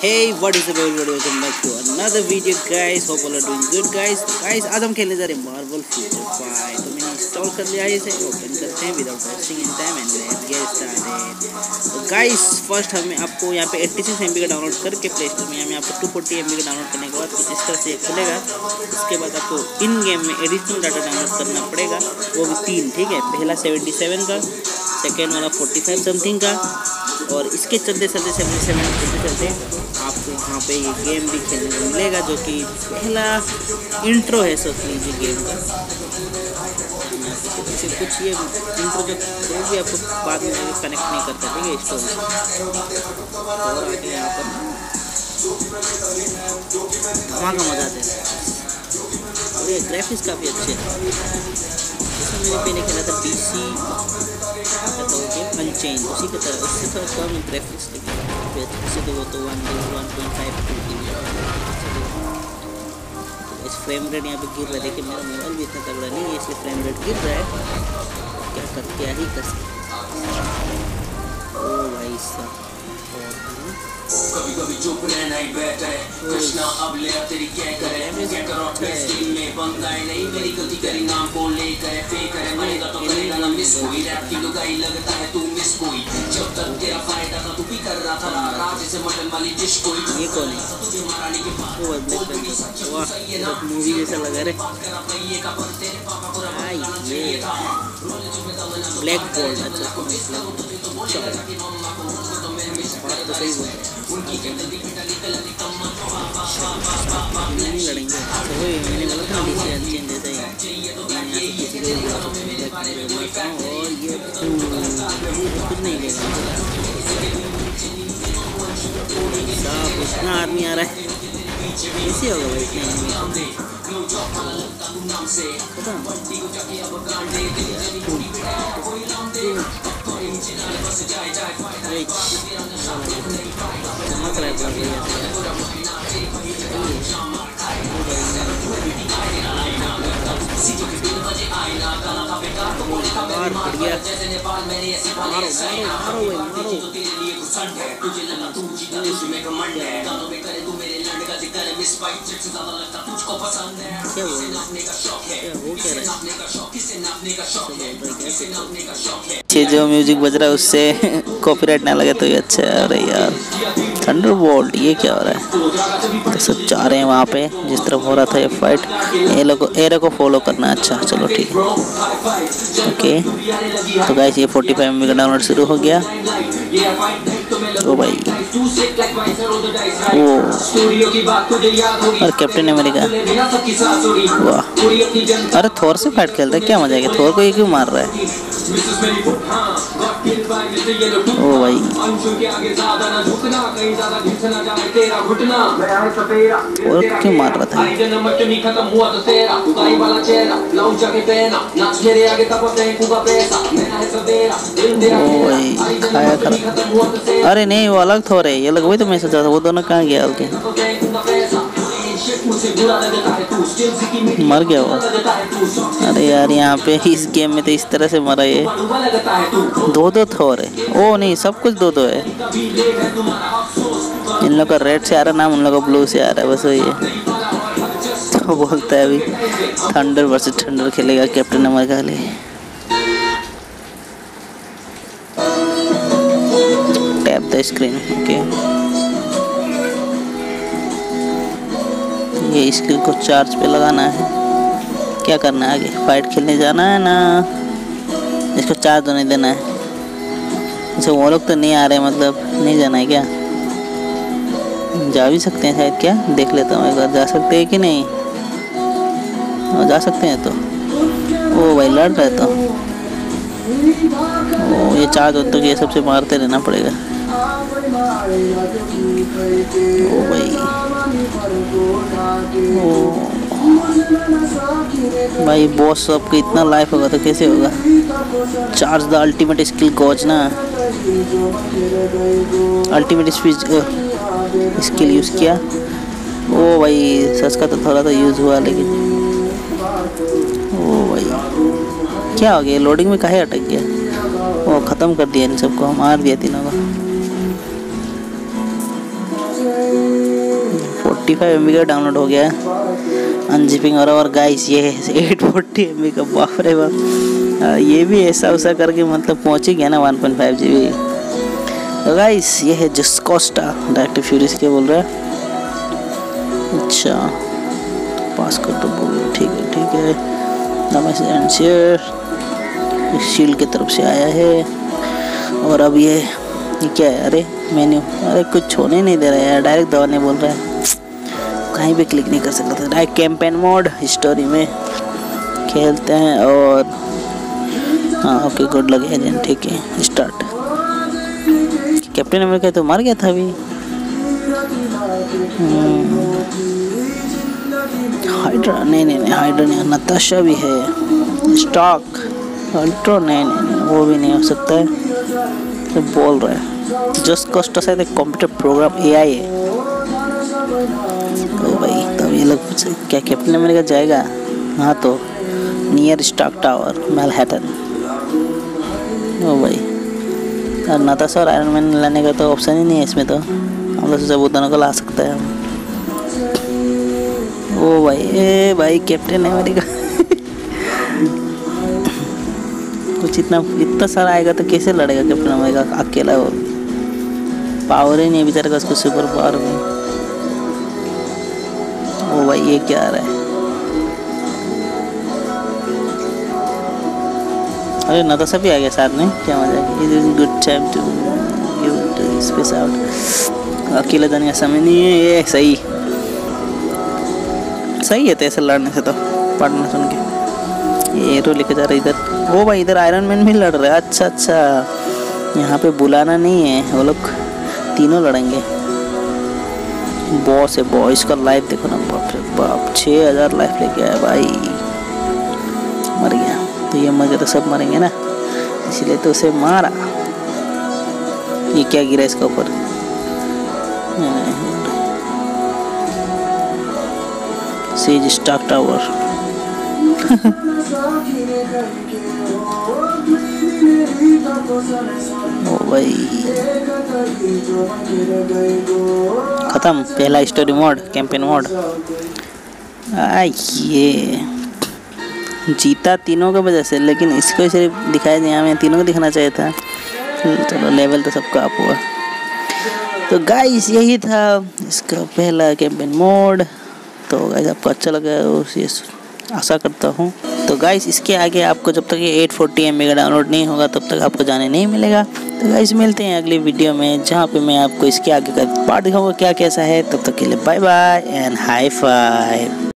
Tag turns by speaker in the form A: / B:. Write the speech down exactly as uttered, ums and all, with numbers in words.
A: Hey, what is up everybody? Welcome back to another video guys. Hope all are doing good guys. Guys, आज हम खेलने जा रहे हैं मार्वल फ्यूचर फाइव। तो मैंने इंस्टॉल कर लिया है, इसे ओपन करते हैं without wasting in time and let's get started. तो गाइस फर्स्ट हमें आपको यहाँ पे छियासी एम बी का डाउनलोड करके प्ले स्टोर में हमें आपको दो सौ चालीस एम बी का डाउनलोड करने के बाद कुछ इस तरह से खुलेगा। उसके बाद आपको इन गेम में एडिशनल डाटा डाउनलोड करना पड़ेगा, वो भी तीन, ठीक है। पहला सेवेंटी सेवन का, सेकेंड वाला फोर्टी फाइव समथिंग का, और इसके चलते चलते सेवेंटी सेवन चलते चलते आपको यहाँ पे ये गेम भी खेलने को मिलेगा, जो कि पहला इंट्रो है सोच लीजिए गेम का। इसे कुछ ये इंट्रो जो जो भी आपको बाद में कनेक्ट नहीं करता, ठीक है, स्टोरी और आगे यहाँ पर धमाका मजा आता है। और ये ग्राफिक्स काफ़ी अच्छे हैं। इसमें मैंने पहले खेला था पी सी अनचेंज, उसी की तरह उससे थोड़ा कम ग्राफिक्स इससे तो वो तो one one point five two की इस फ्रेम रेट यहाँ पे गिर रहा है। देखिए मेरा मोबाइल भी इतना तगड़ा नहीं है, इसलिए फ्रेम रेट गिर रहा है। क्या कर क्या ही कर सकते। ओ भाई साहब,
B: कभी कभी चुप रहना ही बेहतर है। कृष्णा अब ले तेरी क्या करे, मुझे करो टेस्ट में बंगाई नहीं, मेरी गलती करी नाम बोल ले करे पे करे, मरेगा तो करेगा ना मिस कोई। रैप की लुगाई लगता है तू मिस कोई, जब तक तेरा फायदा था तू भी कर रहा था राज से मटन वाली डिश कोई।
A: ये कौन है?
B: तुझे मारने के बाद
A: वो वाह मूवी जैसा लगा रे। ये ब्लैक बोल्ट, अच्छा बात तो सही बोल नहीं लड़ेंगे। तो वही मैंने बोला था डीसी अनचेंज जैसा ही, और ये कुछ नहीं लेगा साहब। इतना आदमी आ रहा है, कैसे होगा भाई इतना चमक रहा है बढ़िया। मारो मारो मारो जो म्यूजिक बज रहा है उससे कॉपीराइट ना लगे तो ये अच्छा है। अरे यार थंडरबोल्ट, ये क्या हो रहा है? तो सब जा रहे हैं वहाँ पे जिस तरफ हो रहा था ये फाइट। ये लोग एरे को फॉलो करना है, अच्छा चलो ठीक है ओके। तो गाइस ये फोर्टी फाइव एम बी का डाउनलोड शुरू हो गया। ओ भाई वो और कैप्टन अमेरिका, वाह। अरे थोर से फाइट खेल रहा है, क्या मजा है? थोर को ये क्यों मार रहा है? ओ भाई और क्यों मार रहा था? ओ भाई खाया कर। अरे नहीं वो अलग थोर है, ये लग वही तो मैं सोचा था। वो दोनों कहाँ गया? ओके मर गया वो। अरे यार यहाँ पे इस गेम में तो इस तरह से मरा ये। दो दो थोर है। ओ नहीं सब कुछ दो दो है। इन लोग का रेड से आ रहा नाम, उन लोग का ब्लू से आ रहा है, बस वही है। तो बोलता है अभी थंडर वर्सेस थंडर खेलेगा कैप्टन अमेरिका के लिए। Tap the screen, okay. ये स्किल को चार्ज पे लगाना है। क्या करना है आगे? फाइट खेलने जाना है ना, इसको चार्ज होने देना है। अच्छा वो लोग तो नहीं आ रहे, मतलब नहीं जाना है क्या? जा भी सकते हैं शायद, क्या देख लेता हूँ एक बार। जा सकते हैं कि नहीं? और जा सकते हैं तो। ओ भाई लड़ रहा है तो ओ ये चार्ज होता है, ये सबसे मारते रहना पड़ेगा। ओ भाई ओ भाई बॉस सबका इतना लाइफ होगा तो कैसे होगा? Charge the ultimate skill gauge ना, अल्टीमेट स्किल यूज़ किया। ओ भाई सच का तो थोड़ा तो यूज़ हुआ, लेकिन ओ भाई क्या हो गया? लोडिंग में काहे अटक गया? वो ख़त्म कर दिया इन सबको, मार दिया तीनों को। फोर्टी फाइव एम बी का डाउनलोड हो गया अनजिपिंग। और और गाइस ये एट फोर्टी एम बी का, बाप रे बाप, ये भी ऐसा वैसा करके मतलब पहुँच ही गया ना one point five G B. तो गाइस ये है जस्ट कॉस्टा डायरेक्ट फ्यूरिस के बोल रहा है। अच्छा पास कर तो बोल, ठीक है ठीक है। एंड शेयर शील्ड की तरफ से आया है। और अब ये ये क्या है? अरे मेन्यू, अरे कुछ होने नहीं दे रहा है यार, डायरेक्ट दबाने बोल रहा है, कहीं भी क्लिक नहीं कर सकता था। डायरेक्ट कैंपेन मोड स्टोरी में खेलते हैं। और हाँ ओके गुड लगे एजेंट, ठीक है स्टार्ट। कैप्टन अमेरिका तो मर गया था अभी। हाइड्रा नहीं नहीं नहीं हाइड्रा नहीं, नताशा भी है। स्टॉक अल्ट्रो नहीं नहीं नहीं वो भी नहीं हो सकता है। तो बोल रहा है जस्ट कॉस्ट शायद एक कंप्यूटर प्रोग्राम एआई है। ओ भाई तब ये लोग क्या कैप्टन अमेरिका जाएगा? हाँ तो नियर स्टॉक टावर मैनहट्टन। ओ भाई और नताशा और आयरन मैन लाने का तो ऑप्शन ही नहीं है इसमें, तो हम लोग सोचा वो दोनों को ला सकता है हम। ओ भाई ए भाई कैप्टन अमेरिका कुछ इतना इतना सारा आएगा तो कैसे लड़ेगा कैप्टन अमेरिका अकेला? वो पावर ही नहीं है बेचारे का, उसको सुपर पावर में। ओ भाई ये क्या आ रहा है? अरे नताशा भी आ गया साथ में, क्या मजा है। Good time to you to space out. अकेले जाने का समय नहीं है ये। सही सही है तो ऐसे लड़ने से तो पढ़ना सुन के। ये एरो लेके जा रहा है इधर। ओ भाई इधर आयरन मैन भी लड़ रहा है। अच्छा अच्छा यहाँ पे बुलाना नहीं है, वो लोग तीनों लड़ेंगे। बॉस है बॉस, इसका लाइफ देखो ना, बाप रे बाप छः हज़ार लाइफ लेके आया भाई। मर गया तो ये मर गया तो सब मरेंगे ना, इसलिए तो उसे मारा। ये क्या गिरा इसका ऊपर? Seize stock tower. ओ भाई खत्म पहला स्टोरी मोड कैंपेन मोड। आ ये जीता तीनों की वजह से, लेकिन इसको सिर्फ दिखाया दिया, हमें तीनों को दिखाना चाहिए था। चलो लेवल तो सबका अप हुआ। तो गाइस यही था इसका पहला कैंपेन मोड। तो गाइस आपको अच्छा लगा उसे आशा करता हूँ। तो गाइस इसके आगे आपको जब तक ये एट फोर्टी एम बी का डाउनलोड नहीं होगा तब तक आपको जाने नहीं मिलेगा। तो गाइस मिलते हैं अगली वीडियो में, जहाँ पे मैं आपको इसके आगे का पार्ट दिखाऊंगा क्या कैसा है। तब तक के लिए bye bye and high five.